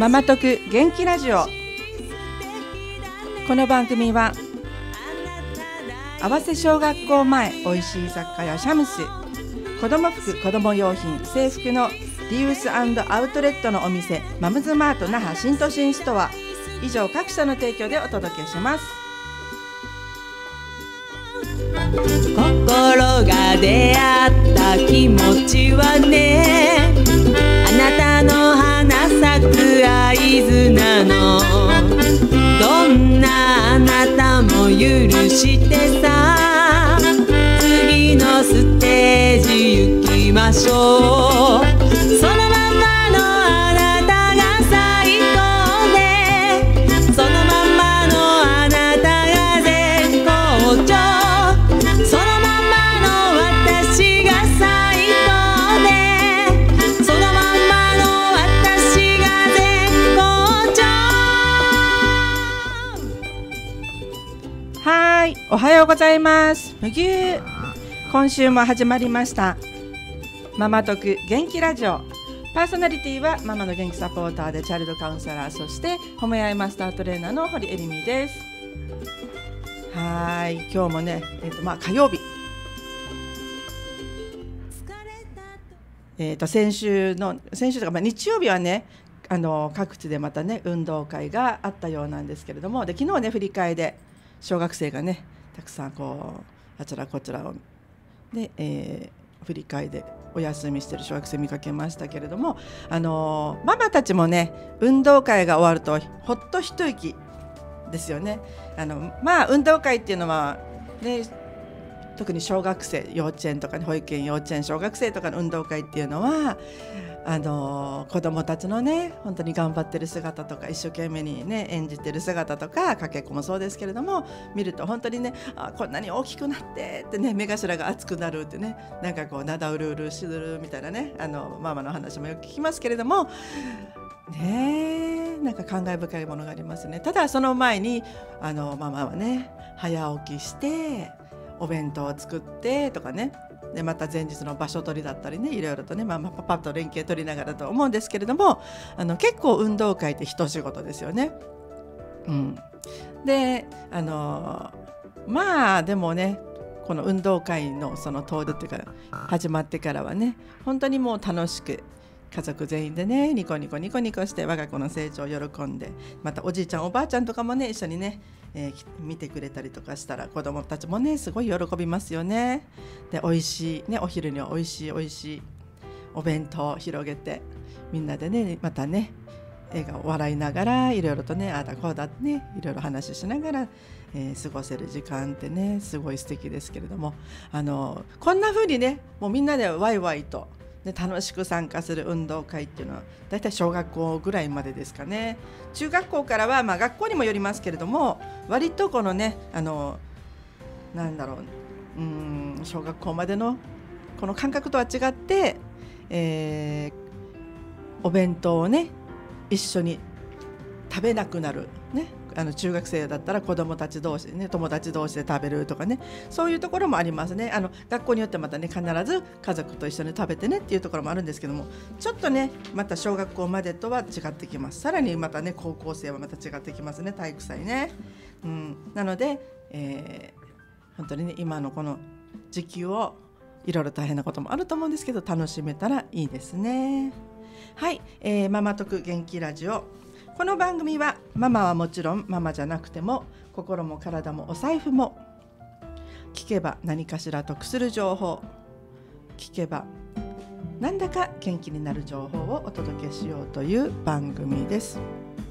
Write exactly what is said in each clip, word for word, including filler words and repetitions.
ママ徳元気ラジオ。この番組は合わせ小学校前おいしい雑貨やシャムス、子ども服、子ども用品、制服のリユース&アウトレットのお店マムズマート那覇新都心ストア以上各社の提供でお届けします。 心が出会った気持ちはね、あなたの花咲く合図なの。どんなあなたも許してさ、次のステージ行きましょう。そのままのあなたが最高で、そのままのあなたが絶好調。そのままの私が最高で、そのままの私が絶好調。 はい、おはようございます。むぎゅー。今週も始まりましたママ徳元気ラジオ。パーソナリティはママの元気サポーターでチャイルドカウンセラー、そして褒め合いマスタートレーナーの堀えりみです。はい、今日もね、えーとまあ、火曜日、えーと先週の先週とか、まあ、日曜日はね、あの各地でまたね運動会があったようなんですけれども、で昨日ね振り替えで小学生がねたくさんこうあちらこちらをで、えー、振り替えでお休みしている小学生見かけましたけれども、あのー、ママたちもね運動会が終わるとほっと一息ですよね。あのまあ運動会っていうのは、ね、特に小学生、幼稚園とか、ね、保育園、幼稚園、小学生とかの運動会っていうのはあの子どもたちのね本当に頑張ってる姿とか、一生懸命にね演じてる姿とか、かけっこもそうですけれども、見ると本当にね、あこんなに大きくなってってね、目頭が熱くなるってね、なんかこうなだうるうるしずるみたいなね、あのママの話もよく聞きますけれどもね、なんか感慨深いものがありますね。ただその前にあのママはね早起きしてお弁当を作ってとかね、でまた前日の場所取りだったりね、いろいろとね、まあ、パパッと連携取りながらと思うんですけれども、あの結構運動会って一仕事ですよね。うん、であのまあでもねこの運動会のその当日っていうか始まってからはね本当にもう楽しく家族全員でねニコニコニコニコして我が子の成長を喜んで、またおじいちゃんおばあちゃんとかもね一緒にね、えー、見てくれたりとかしたら子どもたちもねすごい喜びますよね。で美味しいね、お昼には美味しい美味しいお弁当を広げてみんなでねまたね笑顔笑いながらいろいろとねああだこうだってねいろいろ話しながら、えー、過ごせる時間ってねすごい素敵ですけれども、あのこんな風にねもうみんなでワイワイとで楽しく参加する運動会っていうのはだいたい小学校ぐらいまでですかね。中学校からは、まあ、学校にもよりますけれども、割とこのねあのなんだろう、うーん小学校までのこの感覚とは違って、えー、お弁当をね一緒に食べなくなるね、あの中学生だったら子どもたち同士でね友達同士で食べるとかね、そういうところもありますね。あの学校によってまたね必ず家族と一緒に食べてねっていうところもあるんですけども、ちょっとねまた小学校までとは違ってきます。さらにまたね高校生はまた違ってきますね、体育祭ね。うん、なので、えー、本当にね今のこの時期をいろいろ大変なこともあると思うんですけど楽しめたらいいですね。はい、えー、ママ徳元気ラジオ。この番組はママはもちろんママじゃなくても心も体もお財布も聞けば何かしら得する情報、聞けばなんだか元気になる情報をお届けしようという番組です。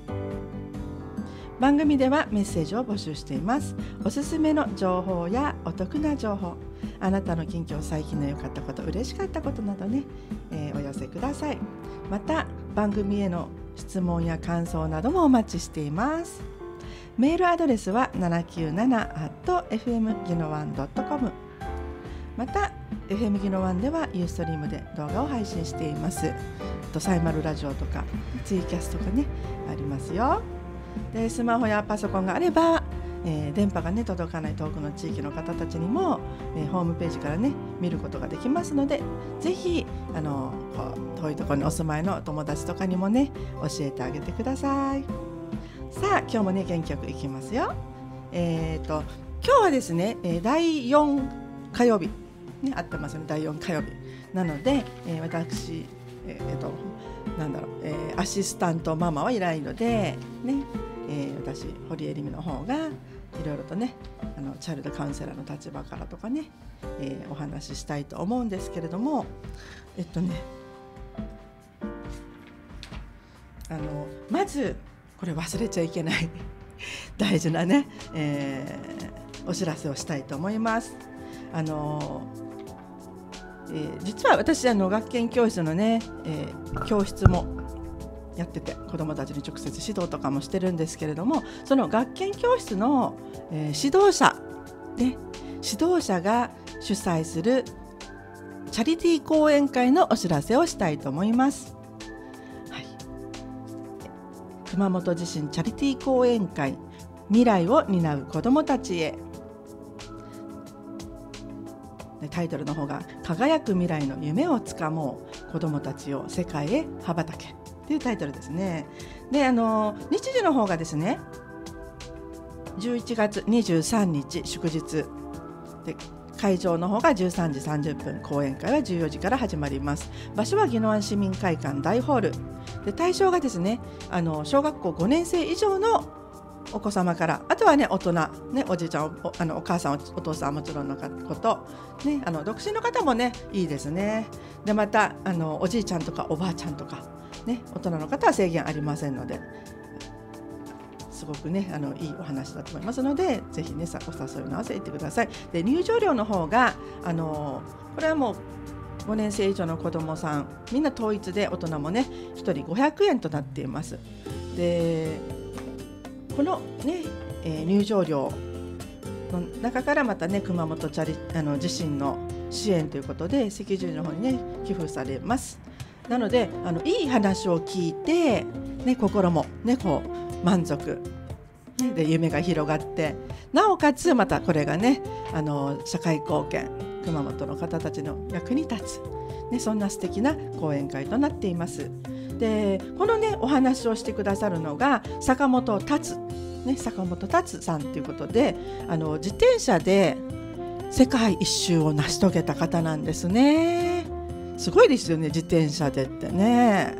番組ではメッセージを募集しています。おすすめの情報やお得な情報、あなたの近況、最近の良かったこと、嬉しかったことなどね、えー、お寄せください。また番組への質問や感想などもお待ちしています。メールアドレスは ななきゅうなな アット エフエム ギノワン ドットコム。 また エフエム ギノワンではユーストリームで動画を配信しています。とサイマルラジオとかツイキャスとかねありますよ。でスマホやパソコンがあれば、 えー、電波がね届かない遠くの地域の方たちにも、えー、ホームページからね見ることができますので、ぜひあのこう遠いところにお住まいのお友達とかにもね教えてあげてください。さあ今日もね元気よくいきますよ。えーと今日はですね、えー、だいよん火曜日ね、合ってますね、だいよん火曜日なので、えー、私、えー、となんだろう、えー、アシスタントママはいないので、ねえー、私堀江里美の方がいろいろとねあのチャイルドカウンセラーの立場からとかね、えー、お話ししたいと思うんですけれども、えっとねあのまずこれ忘れちゃいけない大事なね、えー、お知らせをしたいと思います。あのえー、実は私あの学研教室のね、えー、教室もやってて子どもたちに直接指導とかもしてるんですけれども、その学研教室の、えー、指導者で指導者が主催するチャリティー講演会のお知らせをしたいと思います。はい、熊本地震チャリティー講演会、未来を担う子どもたちへ。タイトルの方が輝く未来の夢をつかもう、子どもたちを世界へ羽ばたけというタイトルですね。で、あの日時の方がですねじゅういちがつにじゅうさんにち祝日で、会場の方がじゅうさんじさんじゅっぷん、講演会はじゅうよじから始まります。場所は宜野湾市民会館大ホールで、対象がですねあの小学校ごねんせい以上のお子様から、あとはね大人、ね、おじいちゃん お, あのお母さん お, お父さんはもちろんのこと、ね、あの独身の方もねいいですね。でまたあのおじいちゃんとかおばあちゃんとか、ね、大人の方は制限ありませんので、すごくねあのいいお話だと思いますので、ぜひねさお誘いの合わせていってください。で入場料の方があのこれはもうごねんせい以上の子どもさんみんな統一で、大人もねひとりごひゃくえんとなっています。でこの、ねえー、入場料の中からまたね熊本チャリあの地震の支援ということで赤十字の方にね寄付されます。なのであのいい話を聞いて、ね、心も、ね、こう満足、ね、で夢が広がって、なおかつまたこれがねあの社会貢献、熊本の方たちの役に立つ、ね、そんな素敵な講演会となっています。でこのねお話をしてくださるのが坂本達、ね、坂本達さんということで、あの自転車で世界一周を成し遂げた方なんですね。すごいですよね、自転車でってね。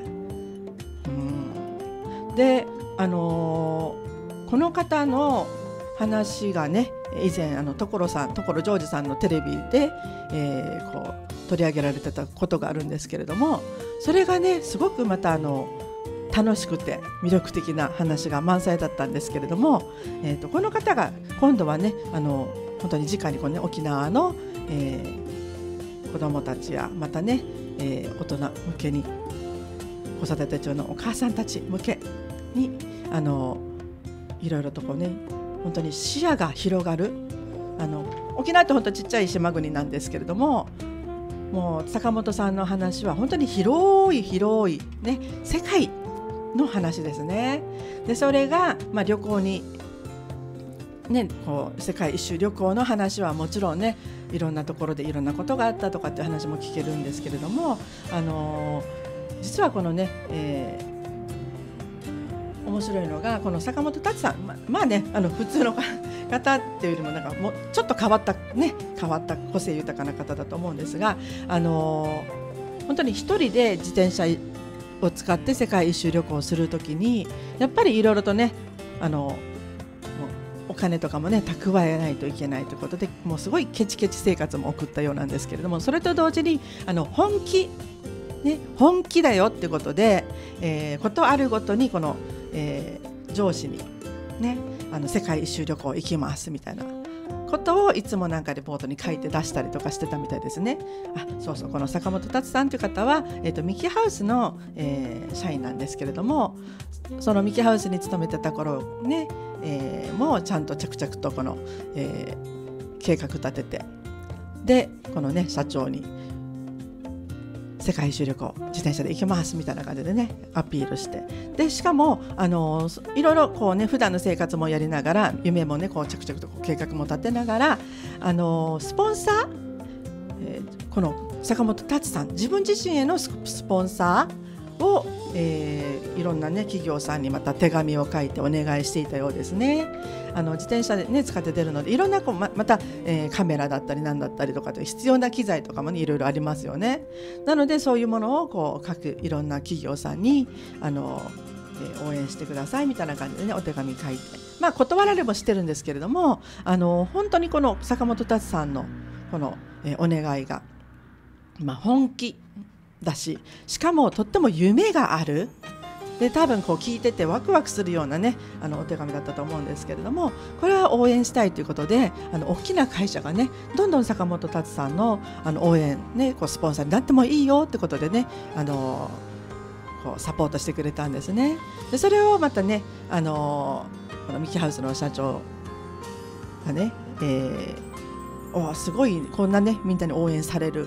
うんで、あのー、この方の話がね以前あの所さん所ジョージさんのテレビで、えー、こう取り上げられてたことがあるんですけれども、それがねすごくまたあの楽しくて魅力的な話が満載だったんですけれども、えー、とこの方が今度はねあの本当に直にこう、ね、沖縄の、えー、子どもたちやまたね、えー、大人向けに子育て中のお母さんたち向けにあのいろいろとこうね本当に視野が広がる、あの沖縄って本当ちっちゃい島国なんですけれども、もう坂本さんの話は本当に広い広い、ね、世界の話ですね。でそれが、まあ、旅行に、ね、こう世界一周旅行の話はもちろんねいろんなところでいろんなことがあったとかっていう話も聞けるんですけれども、あのー、実はこのね、えー面白いのがこの坂本達さん、ま, まあねあの普通の方っていうよりもなんかもうちょっと変わったね変わった個性豊かな方だと思うんですが、あのー、本当に一人で自転車を使って世界一周旅行をするときにやっぱりいろいろとねあのもうお金とかもね蓄えないといけないということで、もうすごいケチケチ生活も送ったようなんですけれども、それと同時にあの本気、ね、本気だよってことで、えー、ことあるごとにこのえー、上司に、ね、あの世界一周旅行行きますみたいなことをいつもなんかレポートに書いて出したりとかしてたみたいですね。あ、そうそう、この坂本達さんという方は、えーと、ミキハウスの、えー、社員なんですけれども、そのミキハウスに勤めてた頃ね、えー、もうちゃんと着々とこの、えー、計画立てて、でこのね社長に世界一周旅行自転車で行きますみたいな感じでねアピールして、でしかもあのいろいろこうね普段の生活もやりながら夢もねこう着々とこう計画も立てながらあのスポンサー、えー、この坂本達さん自分自身へのスポンサーを、えー、いろんなね企業さんにまた手紙を書いてお願いしていたようですね。あの自転車でね使って出るのでいろんなこう ま, また、えー、カメラだったりなんだったりとかと必要な機材とかもねいろいろありますよね。なのでそういうものをこう各いろんな企業さんにあの、えー、応援してくださいみたいな感じでねお手紙書いて、まあ断られもしてるんですけれども、あの本当にこの坂本達さんのこの、えー、お願いが、まあ、本気だし、しかもとっても夢がある。で多分こう聞いててワクワクするようなねあのお手紙だったと思うんですけれども、これは応援したいということであの大きな会社がねどんどん坂本達さんのあの応援ねこうスポンサーになってもいいよってことでねあのこうサポートしてくれたんですね。でそれをまたねあのこのミキハウスの社長がね、えー、おすごいこんなねみんなに応援される。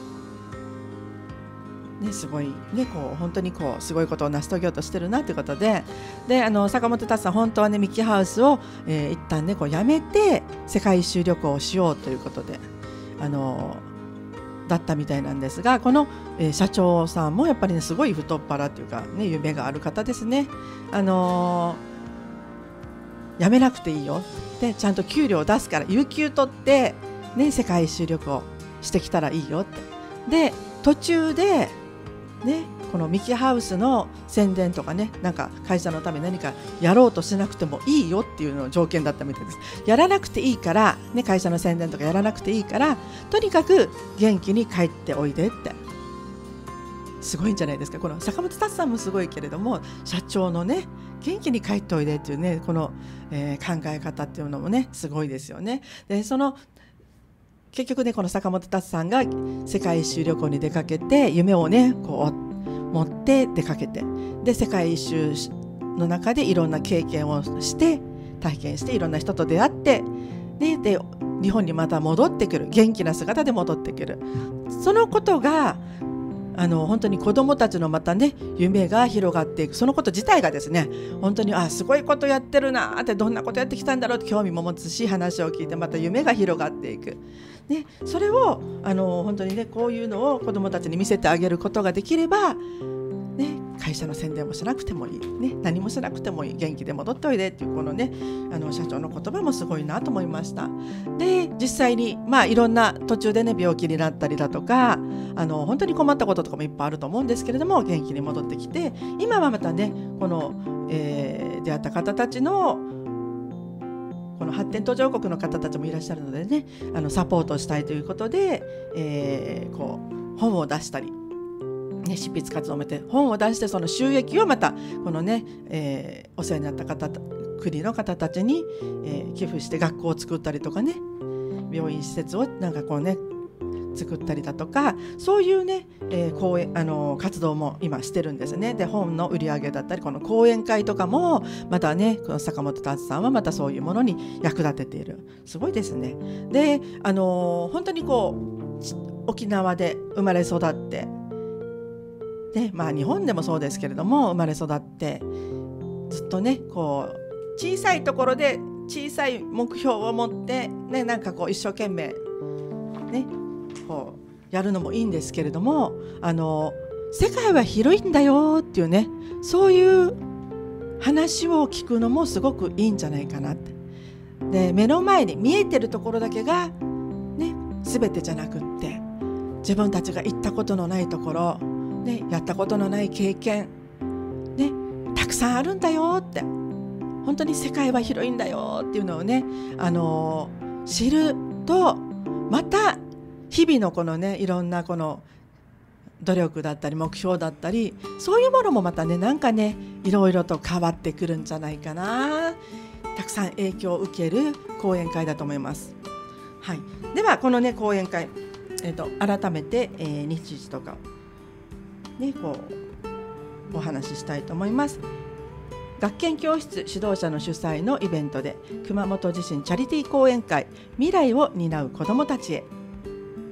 ね、すごいねこう本当にこうすごいことを成し遂げようとしてるなということで、であの坂本達さん本当はねミキハウスを、えー、一旦ねこうやめて世界一周旅行をしようということであのだったみたいなんですが、この、えー、社長さんもやっぱりねすごい太っ腹というかね夢がある方ですね。あのー、やめなくていいよでちゃんと給料を出すから有給取ってね世界一周旅行してきたらいいよって。で途中でね、このミキハウスの宣伝とかねなんか会社のために何かやろうとしなくてもいいよっていうのが条件だったみたいです。やらなくていいから、ね、会社の宣伝とかやらなくていいからとにかく元気に帰っておいでって。すごいんじゃないですか。この坂本達さんもすごいけれども社長のね元気に帰っておいでっていうねこの、えー、考え方っていうのもねすごいですよね。でその結局ねこの坂本達さんが世界一周旅行に出かけて夢をねこう持って出かけてで世界一周の中でいろんな経験をして体験していろんな人と出会って、ね、で日本にまた戻ってくる元気な姿で戻ってくる。そのことがあの本当に子どもたちのまたね夢が広がっていく。そのこと自体がですね本当にあすごいことやってるなってどんなことやってきたんだろうって興味も持つし話を聞いてまた夢が広がっていく。ね、それをあの本当にねこういうのを子どもたちに見せてあげることができれば、ね、会社の宣伝もしなくてもいい、ね、何もしなくてもいい元気で戻っておいでっていうこのねあの社長の言葉もすごいなと思いました。で実際に、まあ、いろんな途中でね病気になったりだとかあの本当に困ったこととかもいっぱいあると思うんですけれども元気に戻ってきて今はまたねこの、えー、出会った方たちのこの発展途上国の方たちもいらっしゃるのでねあのサポートしたいということで、えー、こう本を出したり、ね、執筆活動をめて本を出してその収益をまたこのね、えー、お世話になった方国の方たちに、えー、寄付して学校を作ったりとかね病院施設をなんかこうね作ったりだとかそういうね、えー、講演あの活動も今してるんですね。で本の売り上げだったりこの講演会とかもまたねこの坂本達さんはまたそういうものに役立てている。すごいですね。であの本当にこう沖縄で生まれ育ってで、まあ、日本でもそうですけれども生まれ育ってずっとねこう小さいところで小さい目標を持ってねなんかこう一生懸命ねこうやるのもいいんですけれどもあの世界は広いんだよっていうねそういう話を聞くのもすごくいいんじゃないかなって。で目の前に見えてるところだけが、ね、全てじゃなくって自分たちが行ったことのないところ、ね、やったことのない経験、ね、たくさんあるんだよって本当に世界は広いんだよっていうのをねあの知るとまた日々のこのねいろんなこの努力だったり目標だったりそういうものもまたねなんかねいろいろと変わってくるんじゃないかな。たくさん影響を受ける講演会だと思います。はい、ではこのね講演会、えーと、改めて、えー、日時とかねこうお話ししたいと思います。学研教室指導者の主催のイベントで熊本地震チャリティー講演会未来を担う子どもたちへ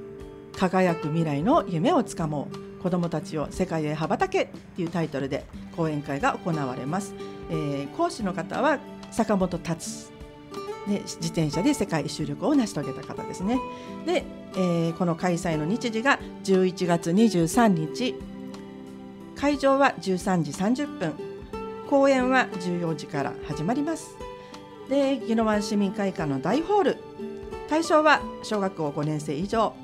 輝く未来の夢をつかもう子どもたちを世界へ羽ばたけっていうタイトルで講演会が行われます。えー、講師の方は坂本達、ね、自転車で世界一周旅行を成し遂げた方ですね。で、えー、この開催の日時がじゅういちがつにじゅうさんにち、会場はじゅうさんじさんじゅっぷん、講演はじゅうよじから始まります。で、宜野湾市民会館の大ホール、対象は小学校ごねんせい以上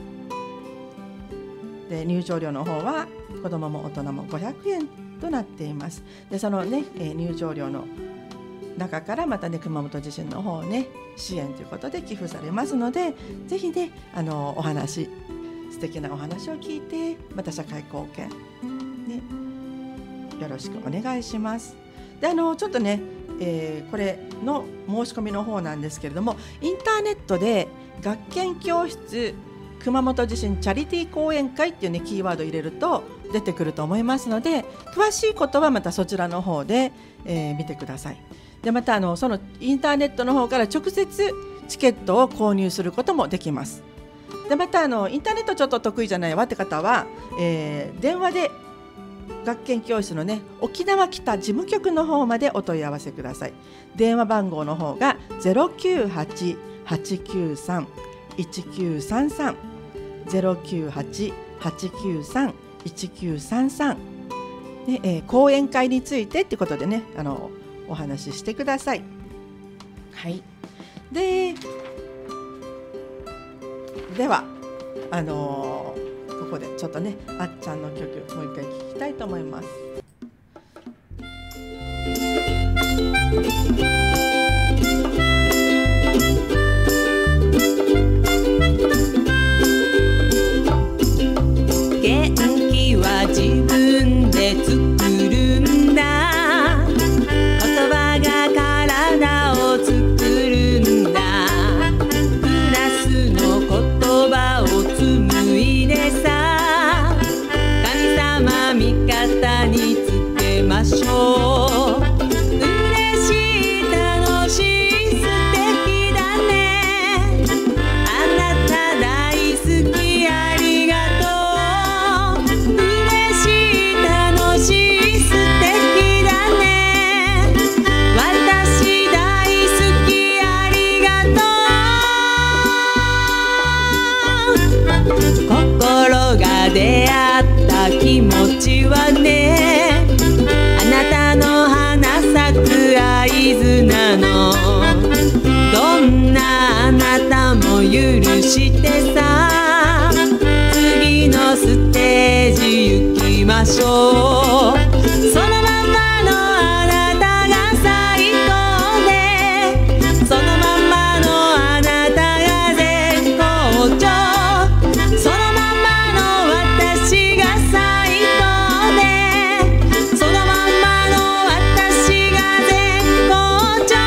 で、入場料の方は子どもも大人もごひゃくえんとなっています。で、そのね、えー、入場料の中からまたね、熊本地震の方をね、支援ということで寄付されますので、ぜひね、あのお話、素敵なお話を聞いて、また社会貢献、ね、よろしくお願いします。で、あのちょっとね、えー、これの申し込みの方なんですけれども、インターネットで学研教室熊本地震チャリティー講演会っていうね、キーワードを入れると出てくると思いますので、詳しいことはまたそちらの方で、えー、見てください。で、またあのそのインターネットの方から直接チケットを購入することもできます。で、またあのインターネットちょっと得意じゃないわって方は、えー、電話で学研教室のね、沖縄北事務局の方までお問い合わせください。電話番号の方が ゼロきゅうはち はちきゅうさん いちきゅうさんさん ゼロきゅうはち はちきゅうさん いちきゅうさんさんで、えー、講演会についてってことでね、あのお話ししてください。はい。で、ではあのー、ここでちょっとね、あっちゃんの曲もう一回聴きたいと思います。 元気は自分で作るんだ、言葉が体を作るんだ、プラスの言葉を紡いでさ、神様味方につけましょう。嬉しい、楽しい、素敵だね、あなた大好き、ありがとう。嬉しい、楽しい、素敵だね、私大好き、ありがとう。心が出会った気持ちはね、あなたの花咲く合図なの。どんなあなたも許してさ、次のステージ行きましょう。そのままのあなたが最高で、そのままのあなたが絶好調、そのままの私が最高で、そのままの私が絶好調。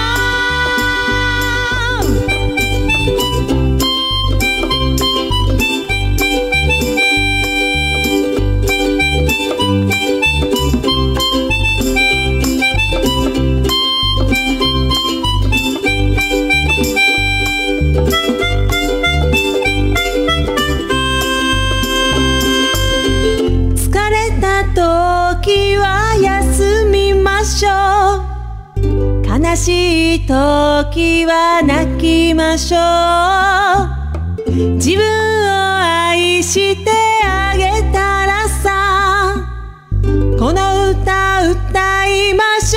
疲れた時は休みましょう、悲しい時は泣きましょう。自分を愛してあげたらさ、この歌歌いましょ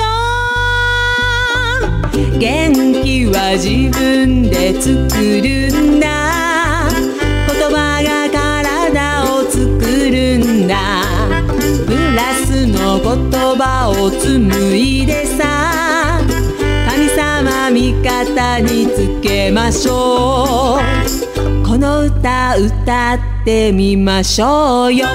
う。元気は自分で作るんだ、言葉が体を作るんだ、プラスの言葉を紡いでさ、神様味方につけましょう。この歌歌ってみましょうよ。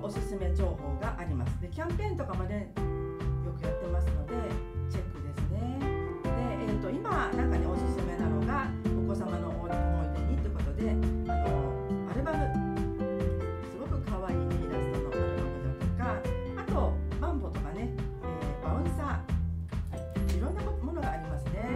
おすすめ情報があります。でキャンペーンとかまでよくやってますのでチェックですね。で、えー、と今なんかねおすすめなのがお子様の思い出にということで、あのアルバムすごく可愛い、ね、イラストのアルバムだとか、あとマンボとかね、えー、バウンサー、いろんなものがありますね。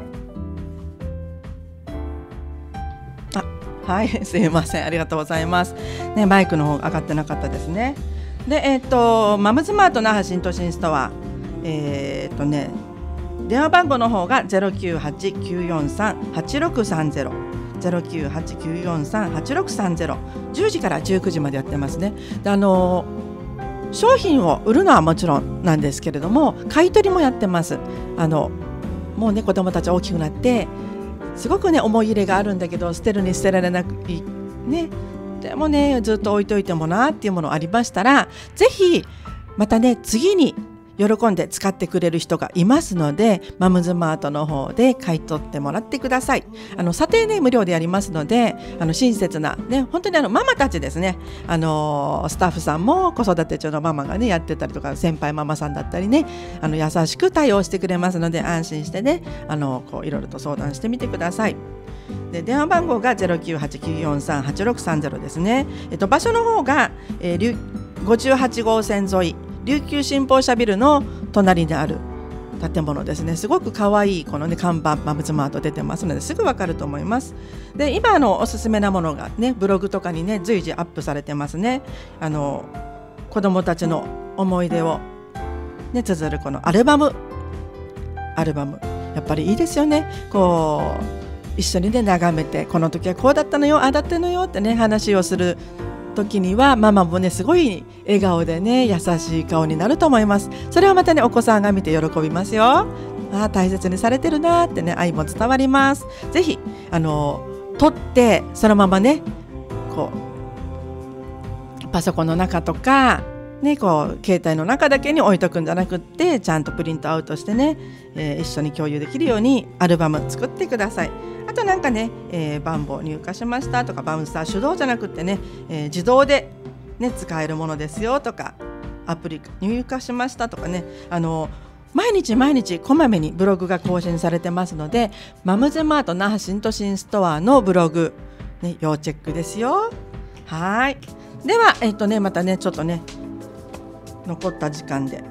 あ、はい、すいません、ありがとうございます。ね、マイクの方上がってなかったですね。で、えっ、ー、とマムズマート那覇新都心ストア、えっ、ー、とね電話番号の方がゼロきゅうはちきゅうよんさんはちろくさんゼロ ゼロきゅうはちきゅうよんさんはちろくさんゼロ、じゅうじからじゅうくじまでやってますね。で、あの商品を売るのはもちろんなんですけれども、買い取りもやってます。あのもうね子どもたち大きくなってすごくね思い入れがあるんだけど捨てるに捨てられなくね、でもねずっと置いといてもなっていうものありましたら、ぜひまたね次に喜んで使ってくれる人がいますので、マムズマートの方で買い取ってもらってください。あの査定ね無料でやりますので、あの親切なね本当にあのママたちですね、あのスタッフさんも子育て中のママがねやってたりとか、先輩ママさんだったりね、あの優しく対応してくれますので、安心してねあのこういろいろと相談してみてください。で電話番号がゼロきゅうはちきゅうよんさんはちろくさんゼロですね。えっと場所の方が、えー、ごじゅうはちごうせん沿い琉球新報社ビルの隣にある建物ですね。すごく可愛いこのね看板マムズマート出てますのですぐわかると思います。で今のおすすめなものがねブログとかにね随時アップされてますね。あの子どもたちの思い出をね綴るこのアルバムアルバムやっぱりいいですよね。こう一緒にね眺めて、この時はこうだったのよ、ああだったのよってね話をする時にはママもねすごい笑顔でね優しい顔になると思います。それをまたねお子さんが見て喜びますよ。ああ大切にされてるなってね愛も伝わります。ぜひあの撮ってそのままねこうパソコンの中とかねこう携帯の中だけに置いとくんじゃなくって、ちゃんとプリントアウトしてね、えー、一緒に共有できるようにアルバム作ってください。あとなんかね、えー、番号入荷しましたとか、バウンサー手動じゃなくってね、えー、自動で、ね、使えるものですよとか、アプリ入荷しましたとかね、あの毎日毎日こまめにブログが更新されてますので、マムズマート那覇新都心ストアのブログ、ね、要チェックですよ。はい、では、えーとね、またねちょっとね残った時間で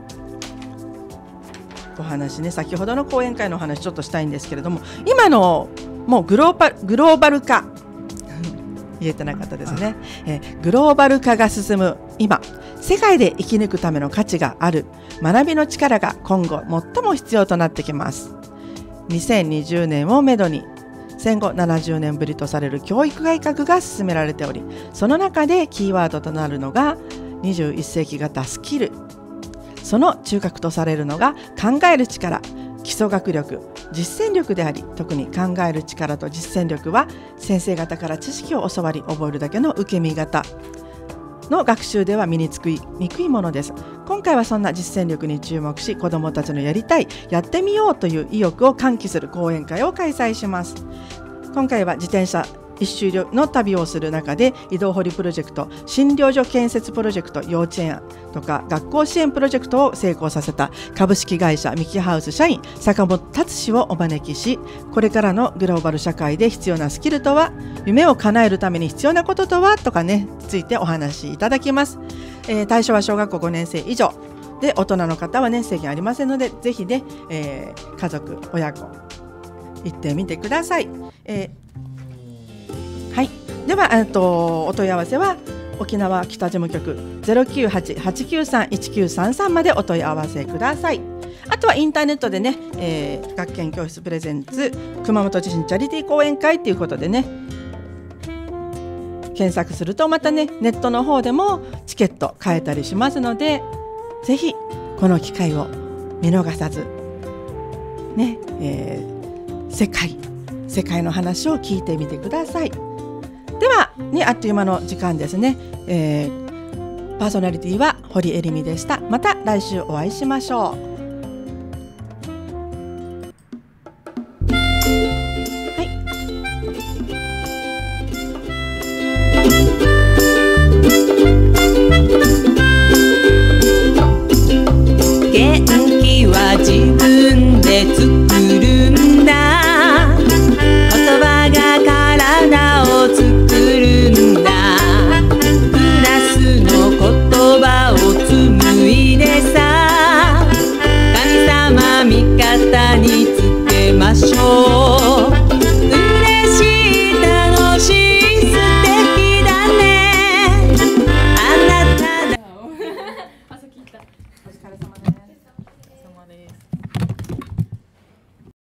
お話ね、先ほどの講演会のお話ちょっとしたいんですけれども、今のもうグローバル、グローバル化言えてなかったですね、えー、グローバル化が進む今、世界で生き抜くための価値がある学びの力が今後最も必要となってきます。にせんにじゅうねんをめどに戦後ななじゅうねんぶりとされる教育改革が進められており、その中でキーワードとなるのがにじゅういっせいき型スキル、その中核とされるのが考える力、基礎学力、実践力であり、特に考える力と実践力は先生方から知識を教わり覚えるだけの受け身型の学習では身につきにくいものです。今回はそんな実践力に注目し、子どもたちのやりたい、やってみようという意欲を喚起する講演会を開催します。今回は自転車一周の旅をする中で、移動掘りプロジェクト、診療所建設プロジェクト、幼稚園とか学校支援プロジェクトを成功させた株式会社ミキハウス社員坂本達氏をお招きし、これからのグローバル社会で必要なスキルとは、夢を叶えるために必要なこととはとかね、ついてお話しいただきます。えー、対象は小学校ごねんせい以上で、大人の方はね制限ありませんので、ぜひね、えー、家族親子行ってみてください。えーはい、では、えっと、お問い合わせは沖縄北事務局 ゼロきゅうはち はちきゅうさん いちきゅうさんさん までお問い合わせください。あとはインターネットでね、えー、学研教室プレゼンツ熊本地震チャリティー講演会ということでね検索すると、またねネットの方でもチケット買えたりしますので、ぜひこの機会を見逃さずね、えー、世界世界の話を聞いてみてください。では、ね、あっという間の時間ですね、えー、パーソナリティは堀えりみでした。また来週お会いしましょう。